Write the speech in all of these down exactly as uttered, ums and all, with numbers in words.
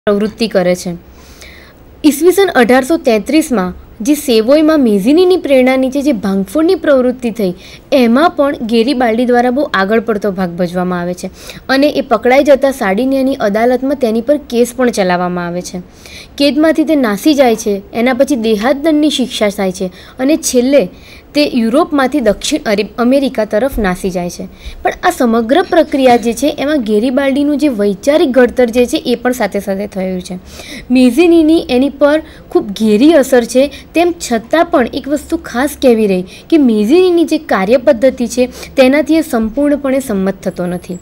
પ્રવૃત્તિ કરે છે. ઈસવીસન અઢારસો તેત્રીસમાં જે સેવોયમાં મેઝિનીની પ્રેરણા નીચે જે ભાંગફોડની પ્રવૃત્તિ થઈ એમાં પણ ગેરીબાલ્ડી દ્વારા બહુ આગળ પડતો ભાગ ભજવામાં આવે છે અને એ પકડાઈ જતાં સાર્ડિનિયાની અદાલતમાં તેની પર કેસ પણ ચલાવવામાં આવે છે. કેદમાંથી તે નાસી જાય છે, એના પછી દેહાદંડની શિક્ષા થાય છે અને છેલ્લે તે યુરોપમાંથી દક્ષિણ અમેરિકા તરફ નાસી જાય છે. પણ આ સમગ્ર પ્રક્રિયા જે છે એમાં ગેરીબાલ્ડીનું જે વૈચારિક ઘડતર જે છે એ પણ સાથે સાથે થયું છે. મેઝિનીની એની પર ખૂબ ઘેરી અસર છે, તેમ છતાં પણ એક વસ્તુ ખાસ કહેવી રહી કે મેઝિનીની જે કાર્યપદ્ધતિ છે તેનાથી એ સંપૂર્ણપણે સંમત થતો નથી.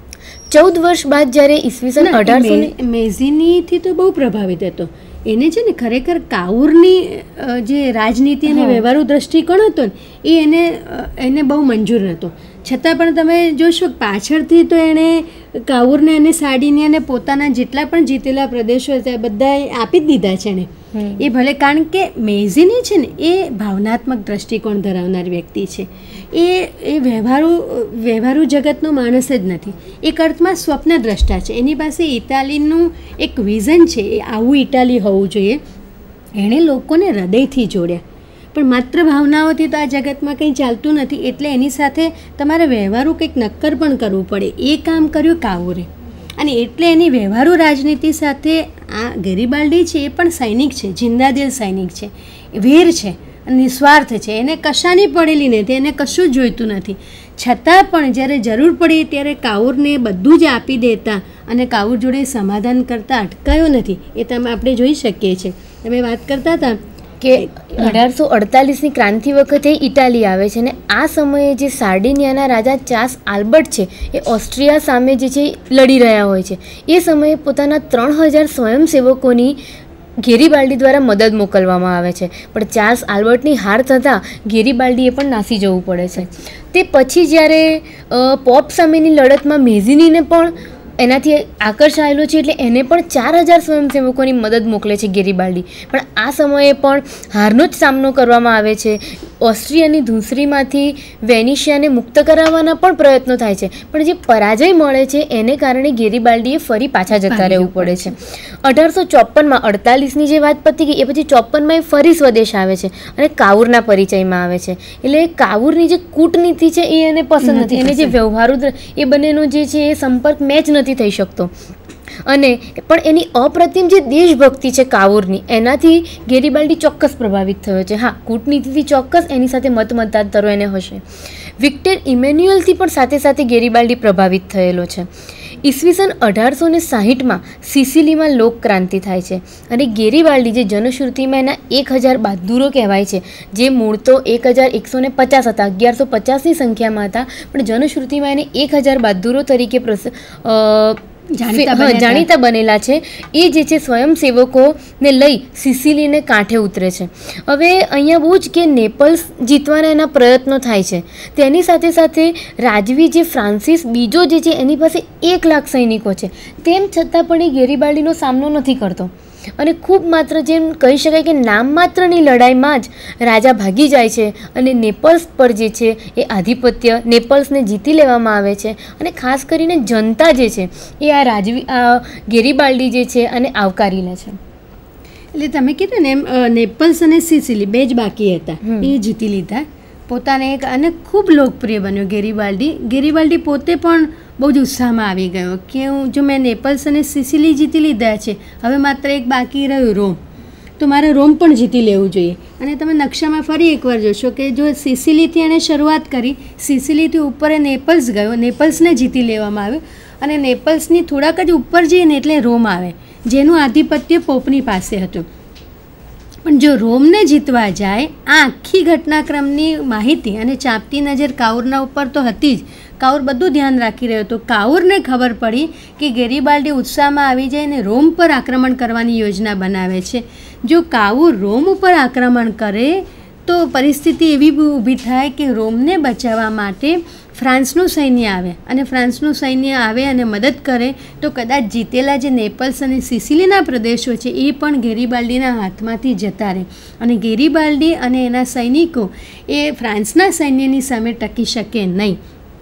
ચૌદ વર્ષ બાદ જ્યારે ઈસવીસન અઢારસો મેઝિનીથી તો બહુ પ્રભાવિત હતો. એને છે ને ખરેખર કાઉરની જે રાજનીતિ અને વ્યવહારુ દ્રષ્ટિકોણ હતો ને એ એને એને બહુ મંજૂર નહોતો. છતાં પણ તમે જોશો પાછળથી તો એણે કાઉરને અને સાર્ડિનિયાને પોતાના જેટલા પણ જીતેલા પ્રદેશો હતા બધા આપી જ દીધા છે એણે. એ ભલે, કારણ કે મેઝિની છે ને એ ભાવનાત્મક દ્રષ્ટિકોણ ધરાવનાર વ્યક્તિ છે. એ એ વ્યવહારુ વ્યવહારુ જગતનો માણસ જ નથી. એક અર્થમાં સ્વપ્નદ્રષ્ટા છે. એની પાસે ઇટાલીનું એક વિઝન છે, એ આવું ઇટાલી હોવું જોઈએ. એણે લોકોને હૃદયથી જોડ્યા. પણ માત્ર ભાવનાઓથી તો આ જગતમાં કંઈ ચાલતું નથી, એટલે એની સાથે તમારે વ્યવહારુ કંઈક નક્કર પણ કરવું પડે. એ કામ કર્યું કાઉરે, અને એટલે એની વ્યવહારુ રાજનીતિ સાથે આ ગેરીબાલ્ડી છે એ પણ સૈનિક છે, જિંદાદિલ સૈનિક છે, વીર છે, નિસ્વાર્થ છે. એને કશાની પડેલી નથી, એને કશું જ જોઈતું નથી. છતાં પણ જ્યારે જરૂર પડી ત્યારે કાઉરને બધું જ આપી દેતા અને કાઉર જોડે સમાધાન કરતાં અટકાયો નથી. એ તમે આપણે જોઈ શકીએ છીએ. તમે વાત કરતા હતા કે અઢારસો અડતાલીસની ક્રાંતિ વખતે ઇટાલી આવે છે અને આ સમયે જે સાર્ડિનિયાના રાજા ચાર્લ્સ આલ્બર્ટ છે એ ઓસ્ટ્રિયા સામે જે છે લડી રહ્યા હોય છે. એ સમયે પોતાના ત્રણ હજાર સ્વયંસેવકોની ગેરીબાલ્ડી દ્વારા મદદ મોકલવામાં આવે છે. પણ ચાર્લ્સ આલ્બર્ટની હાર થતાં ગેરીબાલ્ડીએ પણ નાસી જવું પડે છે. તે પછી જ્યારે પોપ સામેની લડતમાં મેઝિનીને પણ એનાથી આકર્ષાયેલો છે એટલે એને પણ ચાર હજાર સ્વયંસેવકોની મદદ મોકલે છે ગેરીબાલ્ડી. પણ આ સમયે પણ હારનો જ સામનો કરવામાં આવે છે. ઓસ્ટ્રિયાની ધૂંસરીમાંથી વેનિશિયાને મુક્ત કરાવવાના પણ પ્રયત્નો થાય છે, પણ જે પરાજય મળે છે એને કારણે ગેરીબાલ્ડીએ ફરી પાછા જતા રહેવું પડે છે. અઢારસો ચોપનમાં અડતાલીસની જે વાત પતી ગઈ એ પછી ચોપનમાં એ ફરી સ્વદેશ આવે છે અને કાઉરના પરિચયમાં આવે છે. એટલે કાઉરની જે કૂટનીતિ છે એ એને પસંદ નથી, એને જે વ્યવહારુ એ બંનેનો જે છે એ સંપર્ક મેચ નથી થઈ શકતો. અને પણ એની અપ્રતિમ જે દેશભક્તિ છે કાઉરની, એનાથી ગેરીબાલ્ડી ચોક્કસ પ્રભાવિત થયો છે. હા, કૂટનીતિથી ચોક્કસ એની સાથે મત મતાંતરો એને હશે. વિક્ટર ઇમેન્યુઅલથી પણ સાથે સાથે ગેરીબાલ્ડી પ્રભાવિત થયેલો છે. ઈસવીસન અઢારસો ને સાહીઠમાં સિસિલીમાં લોકક્રાંતિ થાય છે અને ગેરીબાલ્ડી જે જનશ્રુતિમાં એના એક હજાર બહાદુરો કહેવાય છે, જે મૂળ તો એક હજાર એકસો ને પચાસ હતા, અગિયારસો પચાસની સંખ્યામાં હતા, પણ જનશ્રુતિમાં એને એક હજાર બહાદુરો તરીકે પ્રસ જાણીતા બનેલા છે. એ જે છે સ્વયંસેવકોને લઈ સિસિલીને કાંઠે ઉતરે છે. હવે અહીંયા બહુ જ કે નેપલ્સ જીતવાના એના પ્રયત્નો થાય છે. તેની સાથે સાથે રાજવી જે ફ્રાન્સિસ બીજો જે છે એની પાસે એક લાખ સૈનિકો છે, તેમ છતાં પણ એ ગેરીબાલ્ડીનો સામનો નથી કરતો અને ખૂબ માત્ર જેમ કહી શકાય કે નામ માત્રની લડાઈમાં જ રાજા ભાગી જાય છે અને નેપલ્સ પર જે છે એ આધિપત્ય નેપલ્સને જીતી લેવામાં આવે છે. અને ખાસ કરીને જનતા જે છે એ આ રાજવી આ ગેરીબાલ્ડી જે છે અને આવકારી લે છે. એટલે તમે કીધું ને એમ નેપલ્સ અને સિસિલી બે જ બાકી હતા, એ જીતી લીધા પોતાને એક, અને ખૂબ લોકપ્રિય બન્યો ગેરીબાલ્ડી. ગેરીબાલ્ડી પોતે પણ બહુ જ ઉત્સાહમાં આવી ગયો કે હું જો મેં નેપલ્સ અને સિસિલી જીતી લીધા છે, હવે માત્ર એક બાકી રહ્યું રોમ, તો મારે રોમ પણ જીતી લેવું જોઈએ. અને તમે નકશામાં ફરી એકવાર જોશો કે જો સિસિલીથી એણે શરૂઆત કરી, સિસિલીથી ઉપર એ નેપલ્સ ગયો, નેપલ્સને જીતી લેવામાં આવ્યો અને નેપલ્સની થોડાક જ ઉપર જઈને એટલે રોમ આવે, જેનું આધિપત્ય પોપની પાસે હતું. પણ જો રોમને જીતવા જાય, આ આખી ઘટનાક્રમની માહિતી અને ચાંપતી નજર કાઉરના ઉપર તો હતી જ. કાઉર બધું ધ્યાન રાખી રહ્યો હતો. કાઉરને ખબર પડી કે ગેરીબાલ્ડી ઉત્સાહમાં આવી જાય અને રોમ પર આક્રમણ કરવાની યોજના બનાવે છે. જો કાઉર રોમ ઉપર આક્રમણ કરે તો પરિસ્થિતિ એવી ઊભી થાય કે રોમને બચાવવા માટે ફ્રાન્સનું સૈન્ય આવે અને ફ્રાન્સનું સૈન્ય આવે અને મદદ કરે તો કદાચ જીતેલા જે નેપલ્સ અને સિસિલીના પ્રદેશો છે એ પણ ગેરીબાલ્ડીના હાથમાંથી જતા રહે અને ગેરીબાલ્ડી અને એના સૈનિકો એ ફ્રાન્સના સૈન્યની સામે ટકી શકે નહીં.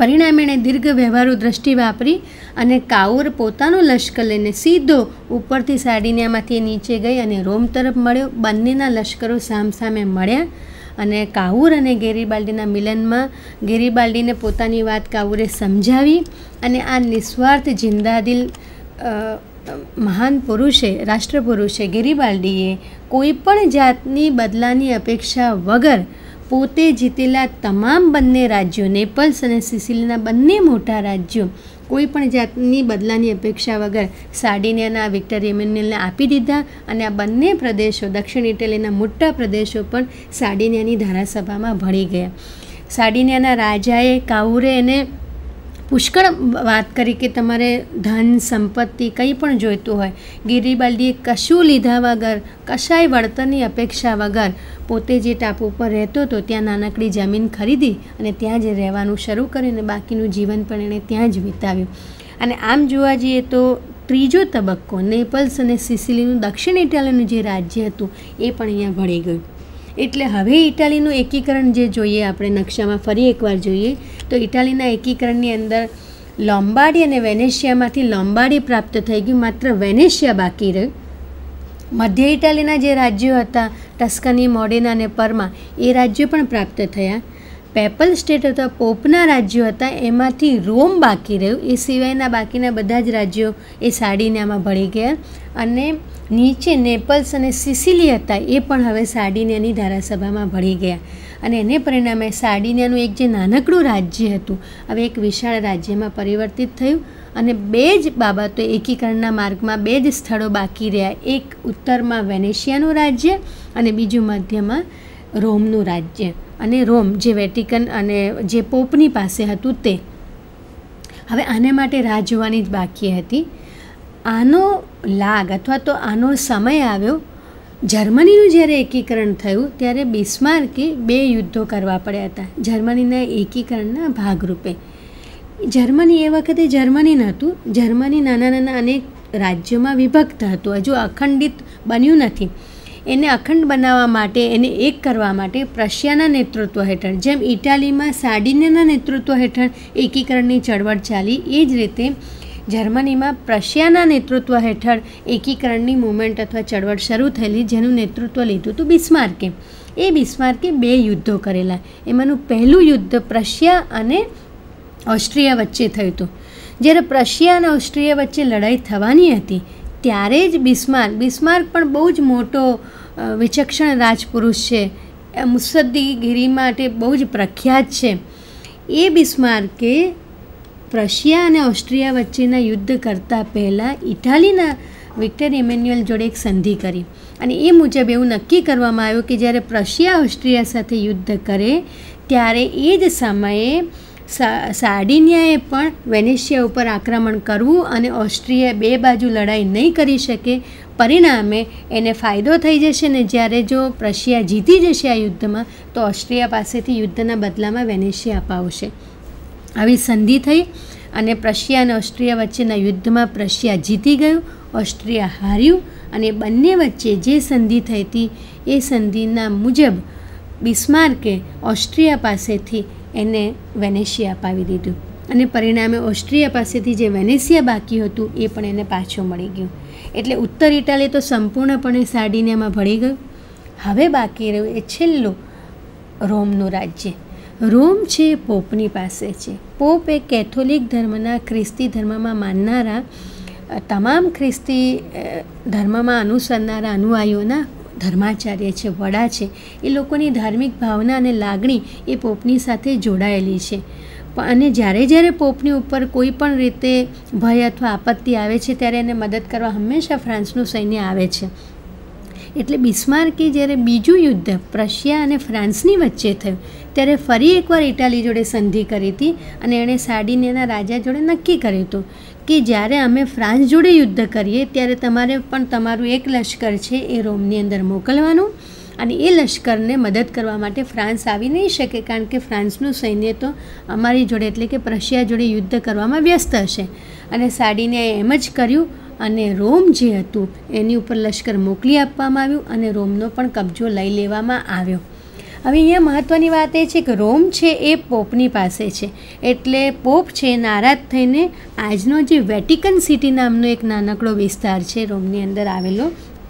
પરિણામે એણે દીર્ઘ વ્યવહારુ દ્રષ્ટિ વાપરી અને કાઉર પોતાનો લશ્કર લઈને સીધો ઉપરથી સાર્ડિનિયામાંથી નીચે ગઈ અને રોમ તરફ મળ્યો. બંનેના લશ્કરો સામસામે મળ્યા અને કાઉર અને ગેરીબાલ્ડીના મિલનમાં ગેરીબાલ્ડીને પોતાની વાત કાઉરે સમજાવી અને આ નિસ્વાર્થ જિંદાદિલ મહાન પુરુષે રાષ્ટ્રપુરુષે ગેરીબાલ્ડીએ કોઈ પણ જાતની બદલાની અપેક્ષા વગર પોતે જીતેલા તમામ બંને રાજ્યો નેપલ્સ અને સિસિલીના બંને મોટા રાજ્યો કોઈ પણ જાતની બદલાની અપેક્ષા વગર સાર્ડિનિયાના વિક્ટર એમેન્યુઅલને આપી દીધા અને આ બંને પ્રદેશો દક્ષિણ ઇટાલીના મોટા પ્રદેશો પણ સાર્ડિનિયાની ધારાસભામાં ભળી ગયા. સાર્ડિનિયાના રાજાએ કાઉરે એને પુષ્કળ વાત કરી કે તમારે ધન સંપત્તિ કંઈ પણ જોઈતું હોય. ગેરીબાલ્ડીએ કશું લીધા વગર કશાય વળતરની અપેક્ષા વગર પોતે જે ટાપુ પર રહેતો હતો ત્યાં નાનકડી જમીન ખરીદી અને ત્યાં જ રહેવાનું શરૂ કર્યું અને બાકીનું જીવન પણ એણે ત્યાં જ વિતાવ્યું. અને આમ જોવા જઈએ તો ત્રીજો તબક્કો નેપલ્સ અને સિસિલીનું દક્ષિણ ઇટાલીનું જે રાજ્ય હતું એ પણ અહીંયા ભળી ગયું. એટલે હવે ઇટાલીનું એકીકરણ જે જોઈએ આપણે નકશામાં ફરી એકવાર જોઈએ તો ઇટાલીના એકીકરણની અંદર લોમ્બાર્ડી અને વેનેશિયામાંથી લોમ્બાર્ડી પ્રાપ્ત થઈ ગયું, માત્ર વેનેશિયા બાકી રહ્યું. મધ્ય ઇટાલીના જે રાજ્યો હતા ટસ્કની, મોડેના અને પર્મા એ રાજ્યો પણ પ્રાપ્ત થયા. પેપલ સ્ટેટ અથવા પોપના રાજ્યો હતા એમાંથી રોમ બાકી રહ્યું. એ સિવાયના બાકીના બધા જ રાજ્યો એ સાર્ડિનિયામાં ભળી ગયા અને નીચે નેપલ્સ અને સિસિલી હતા એ પણ હવે સાર્ડિનિયાની ધારાસભામાં ભળી ગયા અને એને પરિણામે સાર્ડિનિયાનું એક જે નાનકડું રાજ્ય હતું હવે એક વિશાળ રાજ્યમાં પરિવર્તિત થયું. અને બે જ બાબતો એકીકરણના માર્ગમાં બે જ સ્થળો બાકી રહ્યા. એક ઉત્તરમાં વેનેશિયાનું રાજ્ય અને બીજું મધ્યમાં રોમનું રાજ્ય. અને રોમ જે વેટિકન અને જે પોપની પાસે હતું તે. હવે આને માટે રાહ જોવાની જ બાકી હતી. આનો લાગ અથવા તો આનો સમય આવ્યો જર્મનીનું જ્યારે એકીકરણ થયું ત્યારે બિસ્માર્કે બે યુદ્ધો કરવા પડ્યા હતા જર્મનીના એકીકરણના ભાગરૂપે. જર્મની એ વખતે જર્મની નહોતું. જર્મની નાના નાના અનેક રાજ્યોમાં વિભક્ત હતું, હજુ અખંડિત બન્યું નથી. એને અખંડ બનાવવા માટે એને એક કરવા માટે પ્રશિયાના નેતૃત્વ હેઠળ જેમ ઇટાલીમાં સાર્ડિનિયાના નેતૃત્વ હેઠળ એકીકરણની ચળવળ ચાલી એ જ રીતે જર્મનીમાં પ્રશિયાના નેતૃત્વ હેઠળ એકીકરણની મુવમેન્ટ અથવા ચળવળ શરૂ થયેલી જેનું નેતૃત્વ લીધું હતું બિસ્માર્કે. એ બિસ્માર્કે બે યુદ્ધો કરેલા. એમાંનું પહેલું યુદ્ધ પ્રશિયા અને ઓસ્ટ્રિયા વચ્ચે થયું હતું. જ્યારે પ્રશિયા અને ઓસ્ટ્રિયા વચ્ચે લડાઈ થવાની હતી ત્યારે જ બિસ્માર્ક બિસ્માર્ક પણ બહુ જ મોટો વિચક્ષણ રાજપુરુષ છે, મુસદ્દીગીરી માટે બહુ જ પ્રખ્યાત છે. એ બિસ્માર્કે પ્રશિયા અને ઓસ્ટ્રિયા વચ્ચેના યુદ્ધ કરતાં પહેલાં ઇટાલીના વિક્ટર એમેન્યુઅલ જોડે એક સંધિ કરી અને એ મુજબ એવું નક્કી કરવામાં આવ્યું કે જ્યારે પ્રશિયા ઓસ્ટ્રિયા સાથે યુદ્ધ કરે ત્યારે એ જ સમયે સાર્ડિનિયાએ પણ વેનેશિયા ઉપર આક્રમણ કરવું અને ઓસ્ટ્રિયા બે બાજુ લડાઈ નહીં કરી શકે. પરિણામે એને ફાયદો થઈ જશે ને જ્યારે જો પ્રશિયા જીતી જશે આ યુદ્ધમાં તો ઓસ્ટ્રિયા પાસેથી યુદ્ધના બદલામાં વેનેશિયા અપાવશે. આવી સંધિ થઈ અને પ્રશિયા અને ઓસ્ટ્રિયા વચ્ચેના યુદ્ધમાં પ્રશિયા જીતી ગયું, ઓસ્ટ્રિયા હાર્યું અને બંને વચ્ચે જે સંધિ થઈ હતી એ સંધિના મુજબ બિસ્માર્કે ઓસ્ટ્રિયા પાસેથી એને વેનેશિયા અપાવી દીધું અને પરિણામે ઓસ્ટ્રિયા પાસેથી જે વેનેશિયા બાકી હતું એ પણ એને પાછું મળી ગયું. એટલે ઉત્તર ઇટાલી તો સંપૂર્ણપણે સાર્ડિનિયામાં ભળી ગયું. હવે બાકી રહ્યું એ છેલ્લું રોમનું રાજ્ય. રોમ છે પોપની પાસે છે. પોપ એ કેથોલિક ધર્મના ખ્રિસ્તી ધર્મમાં માનનારા તમામ ખ્રિસ્તી ધર્મમાં અનુસરનારા અનુયાયીઓના ધર્માચાર્ય છે, વડા છે. એ લોકોની ધાર્મિક ભાવના અને લાગણી એ પોપની સાથે જોડાયેલી છે. અને જ્યારે જ્યારે પોપની ઉપર કોઈ પણ રીતે ભય અથવા આપત્તિ આવે છે ત્યારે એને મદદ કરવા હંમેશા ફ્રાન્સનું સૈન્ય આવે છે. એટલે બિસ્માર્કે જ્યારે બીજું યુદ્ધ પ્રશિયા અને ફ્રાન્સની વચ્ચે થયું ત્યારે ફરી એકવાર ઇટાલી જોડે સંધિ કરી હતી અને એણે સાર્ડિનિયાના રાજા જોડે નક્કી કર્યું હતું કે જ્યારે અમે ફ્રાન્સ જોડે યુદ્ધ કરીએ ત્યારે તમારે પણ તમારું એક લશ્કર છે એ રોમની અંદર મોકલવાનું અને એ લશ્કરને મદદ કરવા માટે ફ્રાન્સ આવી નહીં શકે કારણ કે ફ્રાન્સનું સૈન્ય તો અમારી જોડે એટલે કે પ્રશિયા જોડે યુદ્ધ કરવામાં વ્યસ્ત હશે. અને સાર્ડિનિયાએ એમ જ કર્યું અને રોમ જે હતું એની ઉપર લશ્કર મોકલી આપવામાં આવ્યું અને રોમનો પણ કબજો લઈ લેવામાં આવ્યો. હવે અહીંયા મહત્ત્વની વાત એ છે કે રોમ છે એ પોપની પાસે છે, એટલે પોપ છે નારાજ થઈને આજનો જે વેટિકન સિટી નામનો એક નાનકડો વિસ્તાર છે રોમની અંદર આવેલો,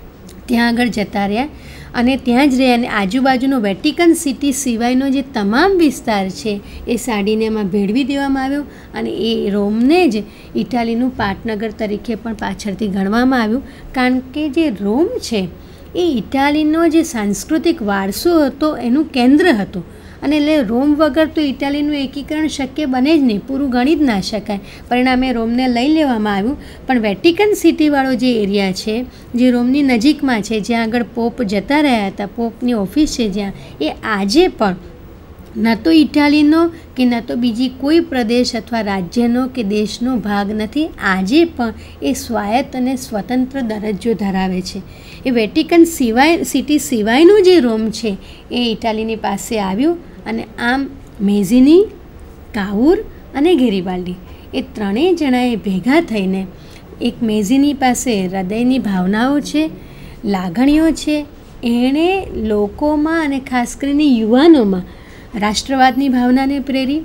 ત્યાં આગળ જતા રહ્યા અને ત્યાં જ રહ્યા અને આજુબાજુનો વેટિકન સિટી સિવાયનો જે તમામ વિસ્તાર છે એ સાર્ડિનિયામાં ભેળવી દેવામાં આવ્યો અને એ રોમને જ ઇટાલીનું પાટનગર તરીકે પણ પાછળથી ગણવામાં આવ્યું, કારણ કે જે રોમ છે એ ઇટાલીનો જે સાંસ્કૃતિક વારસો હતો એનું કેન્દ્ર હતું અને એટલે રોમ વગર તો ઇટાલીનું એકીકરણ શક્ય બને જ નહીં, પૂરું ગણી જ ના શકાય. પરિણામે રોમને લઈ લેવામાં આવ્યું. પણ વેટિકન સિટીવાળો જે એરિયા છે જે રોમની નજીકમાં છે, જ્યાં આગળ પોપ જતા રહ્યા હતા, પોપની ઓફિસ છે જ્યાં, એ આજે પણ ન તો ઇટાલીનો કે ન તો બીજી કોઈ પ્રદેશ અથવા રાજ્યનો કે દેશનો ભાગ નથી. આજે પણ એ સ્વાયત્ત અને સ્વતંત્ર દરજ્જો ધરાવે છે. એ વેટિકન સિવાય સિટી સિવાયનું જે રોમ છે એ ઇટાલીની પાસે આવ્યું અને આમ મેઝીની, કાઉર અને ગેરીબાલ્ડી એ ત્રણેય જણાએ ભેગા થઈને એક મેઝીની પાસે હૃદયની ભાવનાઓ છે, લાગણીઓ છે, એણે લોકોમાં અને ખાસ કરીને યુવાનોમાં રાષ્ટ્રવાદની ભાવનાને પ્રેરી.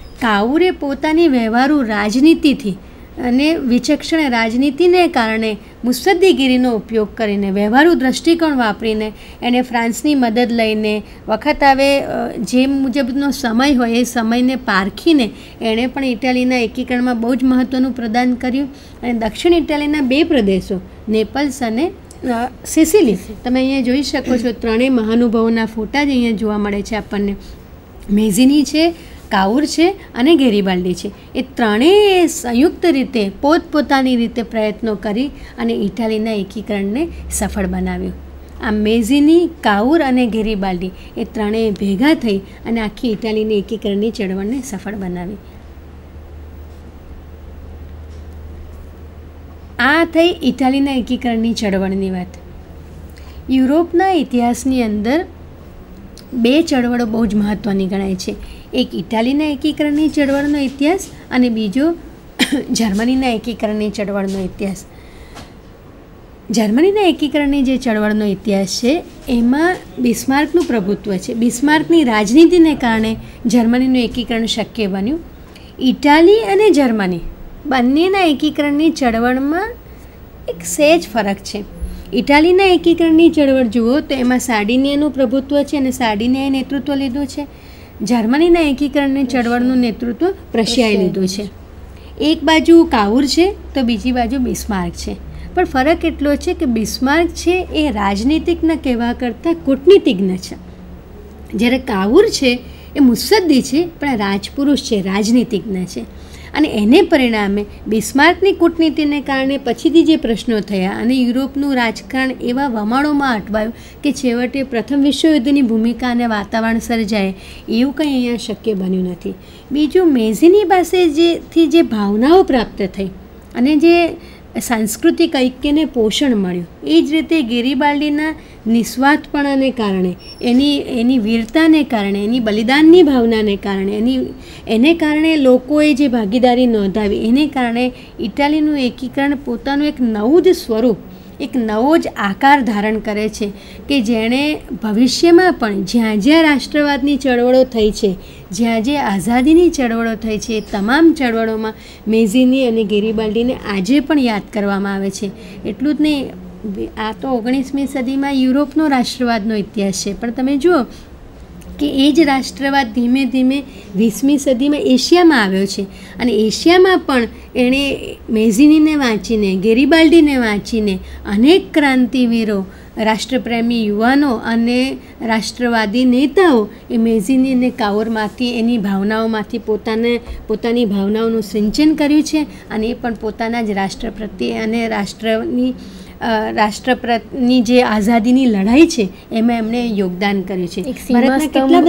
કાઉરે પોતાની વ્યવહારુ રાજનીતિથી અને વિચક્ષણ રાજનીતિને કારણે મુત્સદ્દીગીરીનો ઉપયોગ કરીને, વ્યવહારુ દૃષ્ટિકોણ વાપરીને એણે ફ્રાન્સની મદદ લઈને, વખત આવે જે મુજબનો સમય હોય એ સમયને પારખીને એણે પણ ઇટાલીના એકીકરણમાં બહુ જ મહત્ત્વનું પ્રદાન કર્યું. અને દક્ષિણ ઇટાલીના બે પ્રદેશો નેપલ્સ અને સિસિલી, તમે અહીંયા જોઈ શકો છો, ત્રણેય મહાનુભાવોના ફોટા જ અહીંયા જોવા મળે છે આપણને. મેઝીની છે, કાઉર છે અને ગેરીબાલ્ડી છે. એ ત્રણેય સંયુક્ત રીતે પોતપોતાની રીતે પ્રયત્નો કરી અને ઇટાલીના એકીકરણને સફળ બનાવ્યું. આ મેઝીની, કાઉર અને ગેરીબાલ્ડી એ ત્રણેય ભેગા થઈ અને આખી ઇટાલીની એકીકરણની ચળવળને સફળ બનાવી. આ થઈ ઇટાલીના એકીકરણની ચળવળની વાત. યુરોપના ઇતિહાસની અંદર બે ચળવળો બહુ જ મહત્ત્વની ગણાય છે. એક ઇટાલીના એકીકરણની ચળવળનો ઇતિહાસ અને બીજો જર્મનીના એકીકરણની ચળવળનો ઇતિહાસ. જર્મનીના એકીકરણની જે ચળવળનો ઇતિહાસ છે એમાં બિસ્માર્કનું પ્રભુત્વ છે. બિસ્માર્કની રાજનીતિને કારણે જર્મનીનું એકીકરણ શક્ય બન્યું. ઇટાલી અને જર્મની બંનેના એકીકરણની ચળવળમાં એક સહેજ ફરક છે. ઇટાલીના એકીકરણની ચળવળ જુઓ તો એમાં સાર્ડિનિયાનું પ્રભુત્વ છે અને સાર્ડિનિયાએ નેતૃત્વ લીધું છે. જર્મનીના એકીકરણની ચળવળનું નેતૃત્વ પ્રશિયાએ લીધું છે. એક બાજુ કાઉર છે તો બીજી બાજુ બિસ્માર્ક છે. પણ ફરક એટલો છે કે બિસ્માર્ક છે એ રાજનીતિજ્ઞ કહેવા કરતાં કૂટનીતિજ્ઞ છે, જ્યારે કાઉર છે એ મુત્સદ્દી છે પણ રાજપુરુષ છે, રાજનીતિજ્ઞ છે. અને એને પરિણામે બિસ્માર્કની કૂટનીતિને કારણે પછીથી જે પ્રશ્નો થયા અને યુરોપનું રાજકારણ એવા વમાણોમાં અટવાયું કે છેવટે પ્રથમ વિશ્વયુદ્ધની ભૂમિકા અને વાતાવરણ સર્જાય, એવું કંઈ અહીંયા શક્ય બન્યું નથી. બીજું, મેઝીની પાસે જેથી જે ભાવનાઓ પ્રાપ્ત થઈ અને જે સાંસ્કૃતિક ઐક્યને પોષણ મળ્યું, એ જ રીતે ગેરીબાલ્ડીના નિસ્વાર્થપણાને કારણે, એની એની વીરતાને કારણે, એની બલિદાનની ભાવનાને કારણે, એની એને કારણે લોકોએ જે ભાગીદારી નોંધાવી, એને કારણે ઇટાલીનું એકીકરણ પોતાનું એક નવું જ સ્વરૂપ, એક નવો જ આકાર ધારણ કરે છે કે જેણે ભવિષ્યમાં પણ જ્યાં જ્યાં રાષ્ટ્રવાદની ચળવળો થઈ છે, જ્યાં જે આઝાદીની ચળવળો થઈ છે, એ તમામ ચળવળોમાં મેઝીની અને ગેરીબાલ્ડીને આજે પણ યાદ કરવામાં આવે છે. એટલું જ નહીં, આ તો ઓગણીસમી સદીમાં યુરોપનો રાષ્ટ્રવાદનો ઇતિહાસ છે, પણ તમે જુઓ કે એ જ રાષ્ટ્રવાદ ધીમે ધીમે વીસમી સદીમાં એશિયામાં આવ્યો છે અને એશિયામાં પણ એણે મેઝીનીને વાંચીને, ગેરીબાલ્ડીને વાંચીને અનેક ક્રાંતિવીરો, રાષ્ટ્રપ્રેમી યુવાનો અને રાષ્ટ્રવાદી નેતાઓ એ મેઝીની અને કાઉરમાંથી, એની ભાવનાઓમાંથી પોતાને પોતાની ભાવનાઓનું સિંચન કર્યું છે અને એ પણ પોતાના જ રાષ્ટ્ર પ્રત્યે અને રાષ્ટ્રની રાષ્ટ્રપ્રતની જે આઝાદીની લડાઈ છે એમાં એમણે યોગદાન કર્યું છે. ભારતમાં કેટલા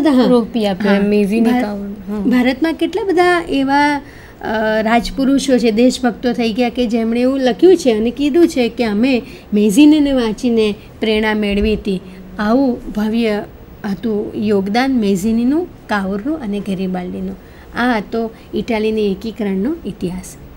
બધા ભારતમાં કેટલા બધા એવા રાજપુરુષો છે, દેશભક્તો થઈ ગયા કે જેમણે એવું લખ્યું છે અને કીધું છે કે અમે મેઝીનીને વાંચીને પ્રેરણા મેળવી હતી. આવું ભવ્ય હતું યોગદાન મેઝીનીનું, કાઉરનું અને ગેરીબાલ્ડીનું. આ હતો ઇટાલીની એકીકરણનો ઇતિહાસ.